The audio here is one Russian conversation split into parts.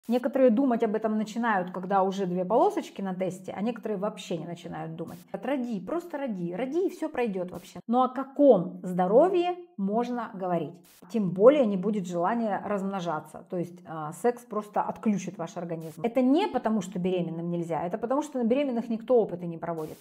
Некоторые думать об этом начинают, когда уже 2 полосочки на тесте, а некоторые вообще не начинают думать. Роди, просто роди, роди, и все пройдет вообще. Но о каком здоровье можно говорить? Тем более не будет желания размножаться, то есть секс просто отключит ваш организм. Это не потому, что беременным нельзя, это потому, что на беременных никто опыты не проводит.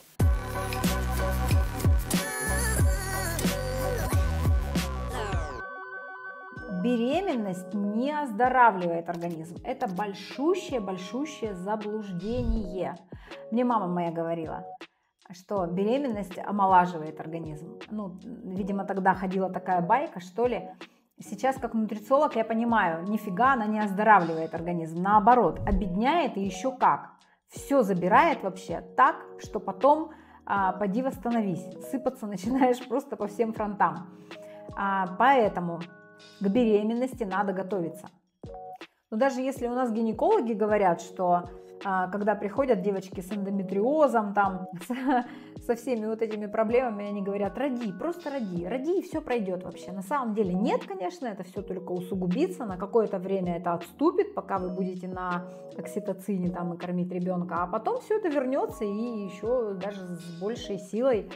Беременность не оздоравливает организм. Это большущее заблуждение. Мне мама моя говорила, что беременность омолаживает организм. Ну, видимо, тогда ходила такая байка, что ли. Сейчас, как нутрициолог, я понимаю, нифига она не оздоравливает организм. Наоборот, обедняет и еще как. Все забирает вообще так, что потом поди восстановись. Сыпаться начинаешь просто по всем фронтам. Поэтому к беременности надо готовиться. Но даже если у нас гинекологи говорят, что когда приходят девочки с эндометриозом, там, со всеми вот этими проблемами, они говорят, роди, просто роди, роди, и все пройдет вообще. На самом деле нет, конечно, это все только усугубится, на какое-то время это отступит, пока вы будете на окситоцине там и кормить ребенка, а потом все это вернется и еще даже с большей силой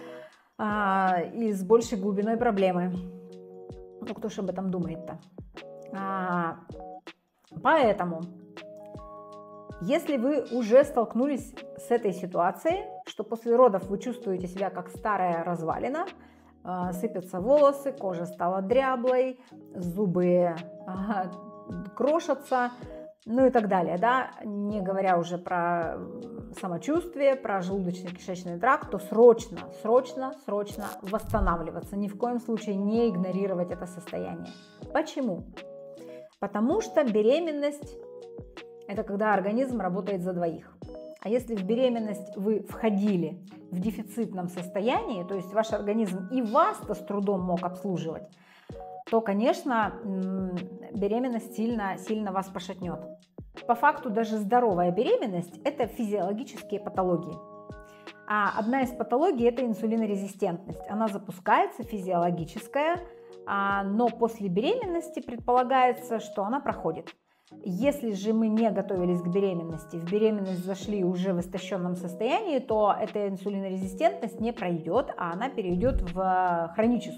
и с большей глубиной проблемы. Ну, кто ж об этом думает-то? Поэтому, если вы уже столкнулись с этой ситуацией, что после родов вы чувствуете себя как старая развалина, сыпятся волосы, кожа стала дряблой, зубы крошатся, ну и так далее, да, не говоря уже про самочувствие, про желудочно-кишечный тракт, то срочно восстанавливаться, ни в коем случае не игнорировать это состояние. Почему? Потому что беременность – это когда организм работает за двоих. А если в беременность вы входили в дефицитном состоянии, то есть ваш организм и вас-то с трудом мог обслуживать, то, конечно, беременность сильно вас пошатнет. По факту даже здоровая беременность – это физиологические патологии. А одна из патологий – это инсулинорезистентность. Она запускается, физиологическая, но после беременности предполагается, что она проходит. Если же мы не готовились к беременности, в беременность зашли уже в истощенном состоянии, то эта инсулинорезистентность не пройдет, а она перейдет в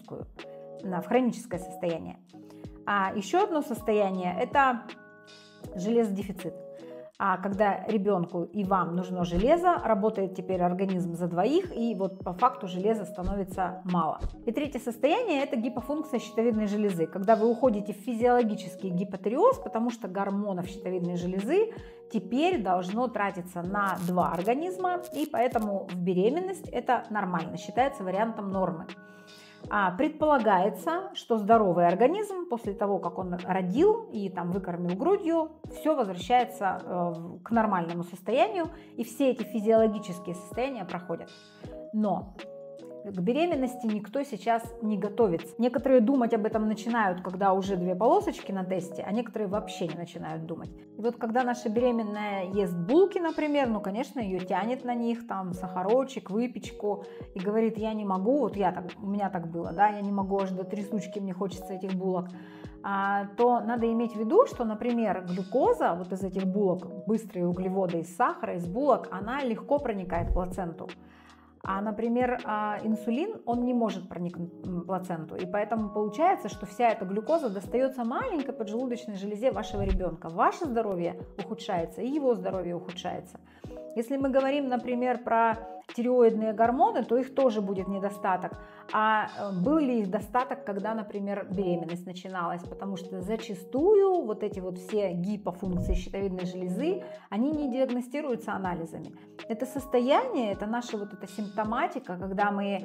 хроническое состояние. А еще одно состояние – это железодефицит. Когда ребенку и вам нужно железо, работает теперь организм за двоих, и вот по факту железа становится мало. И третье состояние – это гипофункция щитовидной железы, когда вы уходите в физиологический гипотериоз, потому что гормонов щитовидной железы теперь должно тратиться на 2 организма, и поэтому в беременность это нормально, считается вариантом нормы. Предполагается, что здоровый организм после того, как он родил и там выкормил грудью, все возвращается к нормальному состоянию, и все эти физиологические состояния проходят. Но к беременности никто сейчас не готовится. Некоторые думать об этом начинают, когда уже 2 полосочки на тесте, а некоторые вообще не начинают думать. И вот когда наша беременная ест булки, например, ну, конечно, ее тянет на них, там, сахарочек, выпечку, и говорит, я не могу, вот у меня так было, да, я не могу, аж до трясучки мне хочется этих булок, то надо иметь в виду, что, например, глюкоза вот из этих булок, быстрые углеводы из сахара, из булок, она легко проникает в плаценту. А, например, инсулин, он не может проникнуть в плаценту, и поэтому получается, что вся эта глюкоза достается маленькой поджелудочной железе вашего ребенка. Ваше здоровье ухудшается, и его здоровье ухудшается. Если мы говорим, например, про тиреоидные гормоны, то их тоже будет недостаток. А был ли их достаток, когда, например, беременность начиналась? Потому что зачастую вот эти вот все гипофункции щитовидной железы, они не диагностируются анализами. Это состояние, это наша вот эта симптоматика, когда мы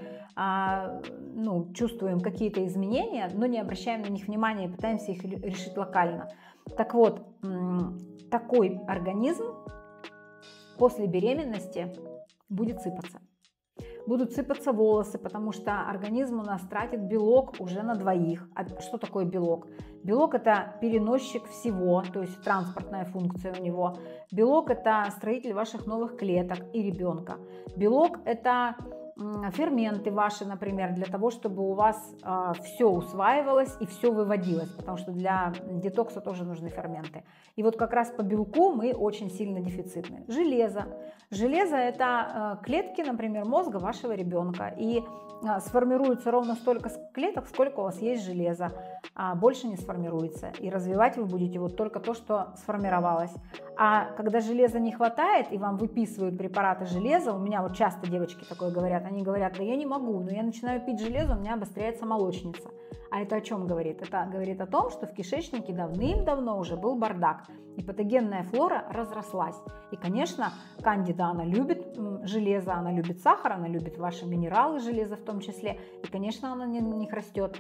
чувствуем какие-то изменения, но не обращаем на них внимания и пытаемся их решить локально. Так вот, такой организм после беременности будет сыпаться. Будут сыпаться волосы, потому что организм у нас тратит белок уже на двоих. А что такое белок? Белок – это переносчик всего, то есть транспортная функция у него. Белок – это строитель ваших новых клеток и ребенка. Белок – это ферменты ваши, например, для того, чтобы у вас все усваивалось и все выводилось, потому что для детокса тоже нужны ферменты. И вот как раз по белку мы очень сильно дефицитны. Железо. Железо – это клетки, например, мозга вашего ребенка. И сформируется ровно столько клеток, сколько у вас есть железа, а больше не сформируется. И развивать вы будете вот только то, что сформировалось. А когда железа не хватает и вам выписывают препараты железа, у меня вот часто девочки такое говорят, они говорят: да я не могу, но я начинаю пить железо, у меня обостряется молочница. А это о чем говорит? Это говорит о том, что в кишечнике давным-давно уже был бардак, и патогенная флора разрослась. И, конечно, кандида, она любит железо, она любит сахар, она любит ваши минералы, железо в том числе, и, конечно, она на них растет.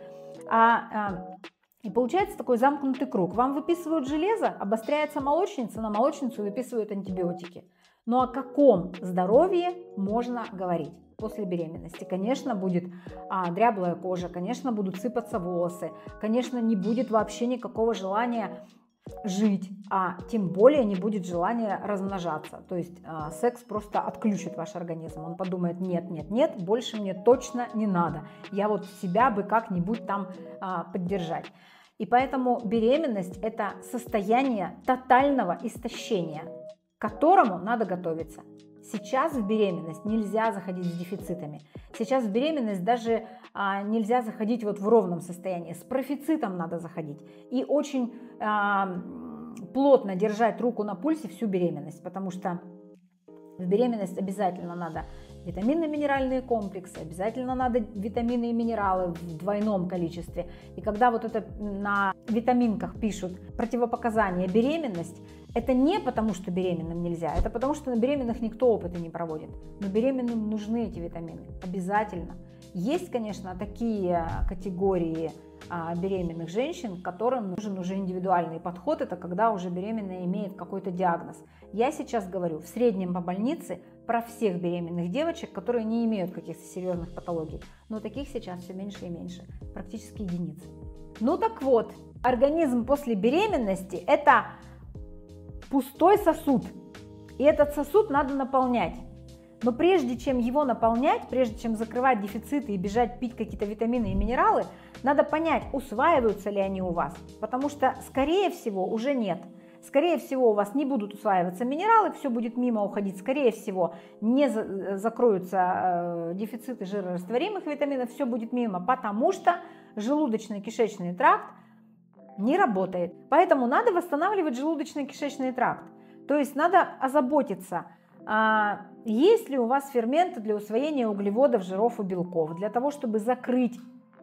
И получается такой замкнутый круг. Вам выписывают железо, обостряется молочница, на молочницу выписывают антибиотики. Но о каком здоровье можно говорить после беременности? Конечно, будет дряблая кожа, конечно, будут сыпаться волосы, конечно, не будет вообще никакого желания жить, а тем более не будет желания размножаться. То есть секс просто отключит ваш организм. Он подумает: нет, нет, нет, больше мне точно не надо. Я вот себя бы как-нибудь там поддержать. И поэтому беременность – это состояние тотального истощения, к которому надо готовиться. Сейчас в беременность нельзя заходить с дефицитами. Сейчас в беременность даже нельзя заходить вот в ровном состоянии. С профицитом надо заходить. И очень плотно держать руку на пульсе всю беременность, потому что в беременность обязательно надо витаминно-минеральные комплексы, обязательно надо витамины и минералы в двойном количестве. И когда вот это на витаминках пишут противопоказания беременность, это не потому, что беременным нельзя, это потому, что на беременных никто опыты не проводит. Но беременным нужны эти витамины, обязательно. Есть, конечно, такие категории беременных женщин, которым нужен уже индивидуальный подход. Это когда уже беременная имеет какой-то диагноз. Я сейчас говорю в среднем по больнице про всех беременных девочек, которые не имеют каких-то серьезных патологий. Но таких сейчас все меньше и меньше, практически единицы. Ну так вот, организм после беременности – это пустой сосуд. И этот сосуд надо наполнять. Но прежде чем его наполнять, прежде чем закрывать дефициты и бежать пить какие-то витамины и минералы, надо понять, усваиваются ли они у вас. Потому что, скорее всего, уже нет. Скорее всего, у вас не будут усваиваться минералы, все будет мимо уходить. Скорее всего, не закроются дефициты жирорастворимых витаминов, все будет мимо, потому что желудочно-кишечный тракт не работает. Поэтому надо восстанавливать желудочно-кишечный тракт. То есть надо озаботиться, есть ли у вас ферменты для усвоения углеводов, жиров и белков, для того, чтобы закрыть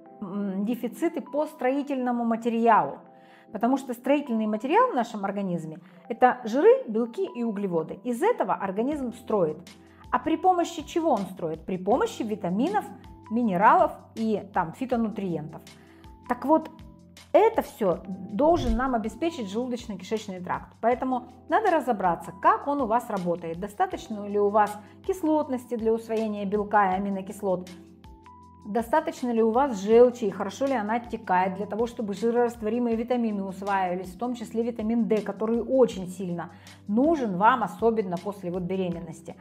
дефициты по строительному материалу. Потому что строительный материал в нашем организме – это жиры, белки и углеводы. Из этого организм строит. А при помощи чего он строит? При помощи витаминов, минералов и фитонутриентов. Так вот, это все должен нам обеспечить желудочно-кишечный тракт. Поэтому надо разобраться, как он у вас работает. Достаточно ли у вас кислотности для усвоения белка и аминокислот? Достаточно ли у вас желчи и хорошо ли она оттекает для того, чтобы жирорастворимые витамины усваивались, в том числе витамин D, который очень сильно нужен вам, особенно после беременности.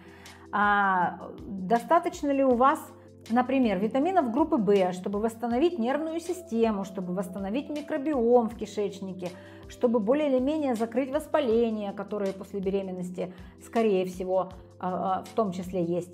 Достаточно ли у вас, например, витаминов группы В, чтобы восстановить нервную систему, чтобы восстановить микробиом в кишечнике, чтобы более или менее закрыть воспаления, которые после беременности, скорее всего, в том числе есть.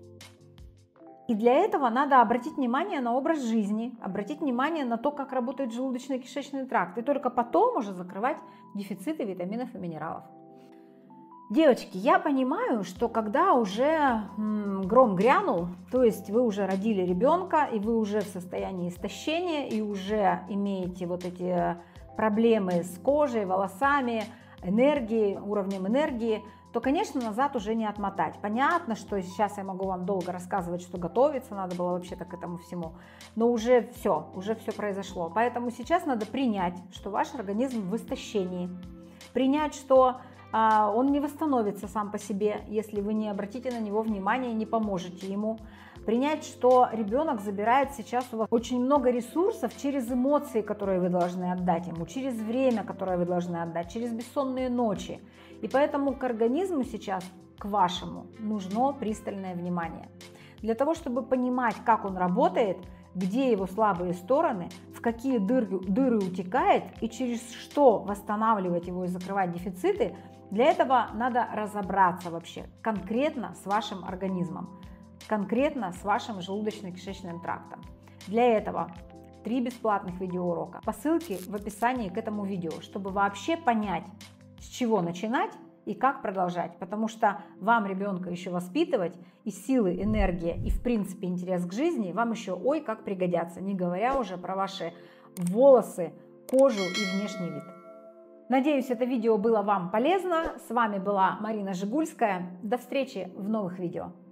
И для этого надо обратить внимание на образ жизни, обратить внимание на то, как работает желудочно-кишечный тракт, и только потом уже закрывать дефициты витаминов и минералов. Девочки, я понимаю, что когда уже гром грянул, то есть вы уже родили ребенка, и вы уже в состоянии истощения, и уже имеете вот эти проблемы с кожей, волосами, энергией, уровнем энергии, то, конечно, назад уже не отмотать. Понятно, что сейчас я могу вам долго рассказывать, что готовиться надо было вообще-то к этому всему, но уже все произошло. Поэтому сейчас надо принять, что ваш организм в истощении, принять, что он не восстановится сам по себе, если вы не обратите на него внимания и не поможете ему. Принять, что ребенок забирает сейчас у вас очень много ресурсов через эмоции, которые вы должны отдать ему, через время, которое вы должны отдать, через бессонные ночи. И поэтому к организму сейчас, к вашему, нужно пристальное внимание. для того, чтобы понимать, как он работает, где его слабые стороны, в какие дыры утекает и через что восстанавливать его и закрывать дефициты. Для этого надо разобраться вообще конкретно с вашим организмом, конкретно с вашим желудочно-кишечным трактом. Для этого 3 бесплатных видеоурока по ссылке в описании к этому видео, чтобы вообще понять, с чего начинать и как продолжать, потому что вам ребенка еще воспитывать, и силы, энергия, и в принципе интерес к жизни вам еще ой как пригодятся, не говоря уже про ваши волосы, кожу и внешний вид. Надеюсь, это видео было вам полезно. С вами была Марина Жигульская. До встречи в новых видео.